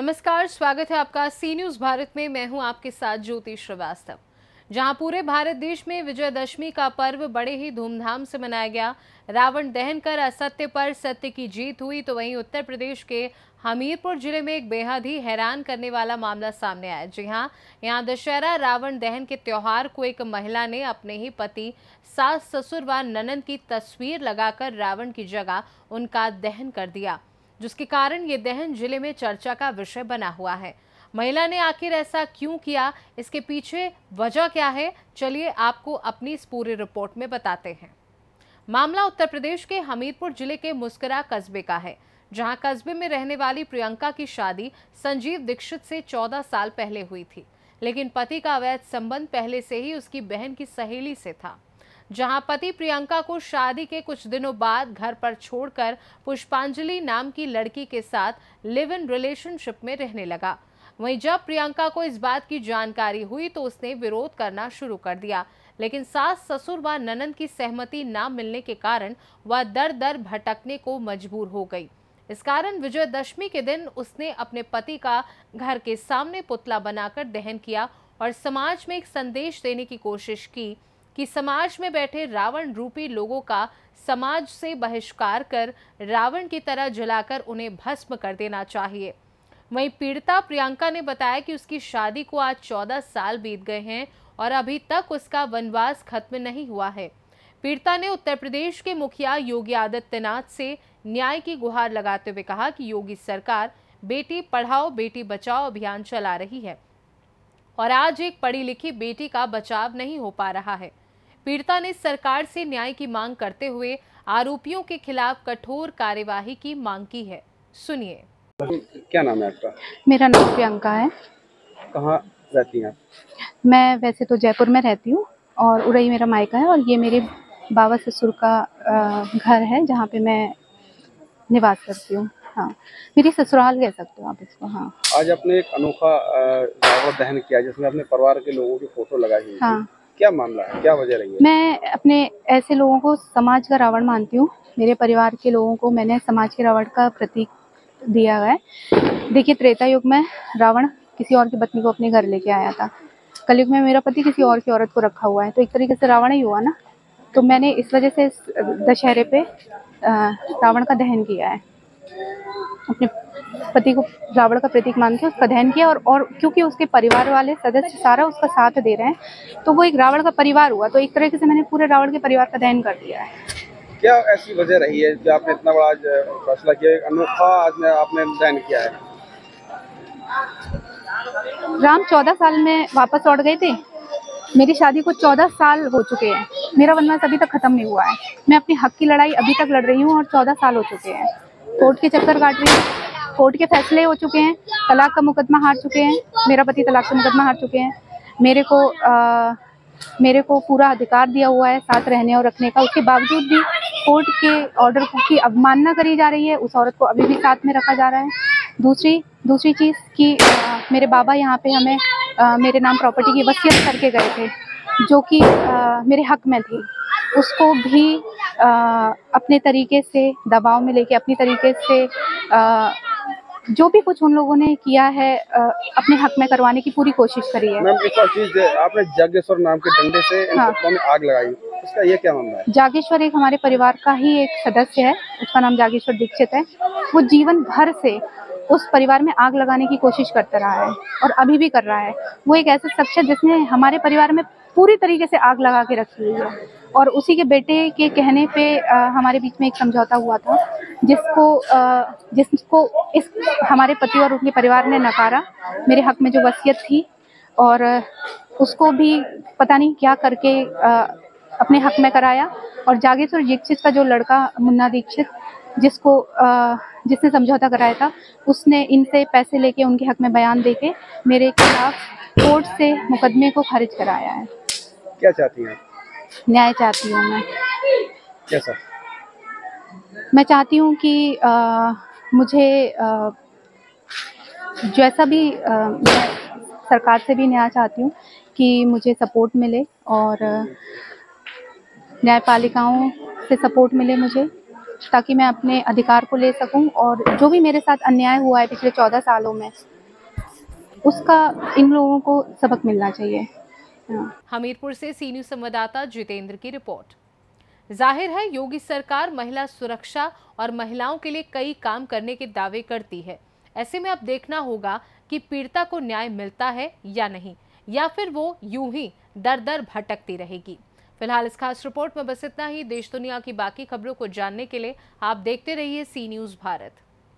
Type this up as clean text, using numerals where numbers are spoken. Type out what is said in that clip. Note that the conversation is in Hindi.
नमस्कार, स्वागत है आपका सी न्यूज़ भारत में। मैं हूं आपके साथ ज्योति श्रीवास्तव। जहां पूरे भारत देश में विजयदशमी का पर्व बड़े ही धूमधाम से मनाया गया। रावण दहन कर असत्य पर सत्य की जीत हुई, तो वहीं उत्तर प्रदेश के हमीरपुर जिले में एक बेहद ही हैरान करने वाला मामला सामने आया। जी हां, यहां दशहरा रावण दहन के त्योहार को एक महिला ने अपने ही पति, सास, ससुर व ननंद की तस्वीर लगाकर रावण की जगह उनका दहन कर दिया, जिसके कारण ये दहन जिले में चर्चा का विषय बना हुआ है। महिला ने आखिर ऐसा क्यों किया, इसके पीछे वजह क्या है, चलिए आपको अपनी इस पूरी रिपोर्ट में बताते हैं। मामला उत्तर प्रदेश के हमीरपुर जिले के मुस्करा कस्बे का है, जहां कस्बे में रहने वाली प्रियंका की शादी संजीव दीक्षित से 14 साल पहले हुई थी। लेकिन पति का अवैध संबंध पहले से ही उसकी बहन की सहेली से था। जहां पति प्रियंका को शादी के कुछ दिनों बाद घर पर छोड़कर पुष्पांजलि नाम की लड़की के साथ लिव इन रिलेशनशिप में रहने लगा। वहीं जब प्रियंका को इस बात की जानकारी हुई तो उसने विरोध करना शुरू कर दिया, लेकिन सास, ससुर व ननंद की सहमति न मिलने के कारण वह दर दर भटकने को मजबूर हो गई। इस कारण विजयदशमी के दिन उसने अपने पति का घर के सामने पुतला बनाकर दहन किया और समाज में एक संदेश देने की कोशिश की कि समाज में बैठे रावण रूपी लोगों का समाज से बहिष्कार कर रावण की तरह जलाकर उन्हें भस्म कर देना चाहिए। वहीं पीड़िता प्रियंका ने बताया कि उसकी शादी को आज 14 साल बीत गए हैं और अभी तक उसका वनवास खत्म नहीं हुआ है। पीड़िता ने उत्तर प्रदेश के मुखिया योगी आदित्यनाथ से न्याय की गुहार लगाते हुए कहा कि योगी सरकार बेटी पढ़ाओ बेटी बचाओ अभियान चला रही है और आज एक पढ़ी लिखी बेटी का बचाव नहीं हो पा रहा है। पीड़िता ने सरकार से न्याय की मांग करते हुए आरोपियों के खिलाफ कठोर कार्यवाही की मांग की है। सुनिए। क्या नाम है आपका? मेरा नाम प्रियंका है। कहाँ रहती हैं आप? मैं वैसे तो जयपुर में रहती हूँ और उरई मेरा मायका है, और ये मेरे बाबा ससुर का घर है जहाँ पे मैं निवास करती हूँ। हाँ, मेरी ससुराल कह सकते हो आप इसको। हाँ, आज आपने एक अनोखा रावण दहन किया जिसमें अपने परिवार के लोगों की फोटो लगाई हुई हाँ। थी। क्या मामला है, क्या वजह रही है? मैं अपने ऐसे लोगों को समाज का रावण मानती हूँ। मेरे परिवार के लोगों को मैंने समाज के रावण का प्रतीक दिया है। देखिए, त्रेता युग में रावण किसी और की पत्नी को अपने घर लेके आया था। कलयुग में मेरा पति किसी और की औरत को रखा हुआ है, तो एक तरीके से रावण ही हुआ ना। तो मैंने इस वजह से इस दशहरे पे रावण का दहन किया है। अपने पति को रावण का प्रतीक मान के उसका दहन किया, और क्योंकि उसके परिवार वाले सदस्य सारा उसका साथ दे रहे हैं, तो वो एक रावण का परिवार हुआ। तो एक तरीके से मैंने पूरे रावण के परिवार का दहन कर दिया है। क्या ऐसी वजह रही है जो आपने इतना बड़ा आज फैसला किया, एक अनोखा आज आपने दहन किया है? राम 14 साल में वापस लौट गए थे। मेरी शादी को 14 साल हो चुके हैं। मेरा वनवास अभी तक खत्म नहीं हुआ है। मैं अपने हक की लड़ाई अभी तक लड़ रही हूँ और 14 साल हो चुके हैं। कोर्ट के चक्कर काट रही हूँ, कोर्ट के फैसले हो चुके हैं, तलाक का मुकदमा हार चुके हैं। मेरा पति तलाक का मुकदमा हार चुके हैं। मेरे को पूरा अधिकार दिया हुआ है साथ रहने और रखने का। उसके बावजूद भी कोर्ट के ऑर्डर की अवमानना करी जा रही है। उस औरत को अभी भी साथ में रखा जा रहा है। दूसरी चीज़ कि मेरे बाबा यहाँ पे हमें मेरे नाम प्रॉपर्टी की वसीयत करके गए थे, जो कि मेरे हक में थी। उसको भी अपने तरीके से दबाव में लेके, अपनी तरीके से जो भी कुछ उन लोगों ने किया है अपने हक में करवाने की पूरी कोशिश करी है। मैम, एक और चीज, आपने जागेश्वर नाम के डंडे से इन पत्तों में आग लगाई, इसका ये क्या मामला है? जागेश्वर एक हमारे परिवार का ही एक सदस्य है, उसका नाम जागेश्वर दीक्षित है। वो जीवन भर से उस परिवार में आग लगाने की कोशिश करता रहा है और अभी भी कर रहा है। वो एक ऐसा शख्स है जिसने हमारे परिवार में पूरी तरीके से आग लगा के रखी हुई है, और उसी के बेटे के कहने पे हमारे बीच में एक समझौता हुआ था, जिसको इस हमारे पति और उनके परिवार ने नकारा। मेरे हक में जो वसीयत थी, और उसको भी पता नहीं क्या करके अपने हक में कराया। और जागेश्वर दीक्षित का जो लड़का मुन्ना दीक्षित, जिसने समझौता कराया था, उसने इनसे पैसे लेके उनके हक में बयान देके मेरे खिलाफ कोर्ट से मुकदमे को खारिज कराया है। क्या चाहती हैं? न्याय चाहती हूँ मैं। कैसा? मैं चाहती हूँ कि मुझे जैसा भी मैं सरकार से भी न्याय चाहती हूँ कि मुझे सपोर्ट मिले, और न्यायपालिकाओं से सपोर्ट मिले मुझे, ताकि मैं अपने अधिकार को ले सकूं। और जो भी मेरे साथ अन्याय हुआ है पिछले 14 सालों में, उसका इन लोगों को सबक मिलना चाहिए। हमीरपुर से सी न्यूज़ संवाददाता जितेंद्र की रिपोर्ट। जाहिर है योगी सरकार महिला सुरक्षा और महिलाओं के लिए कई काम करने के दावे करती है। ऐसे में अब देखना होगा कि पीड़िता को न्याय मिलता है या नहीं, या फिर वो यूं ही दर दर भटकती रहेगी। फिलहाल इस खास रिपोर्ट में बस इतना ही। देश दुनिया की बाकी खबरों को जानने के लिए आप देखते रहिए सी न्यूज़ भारत।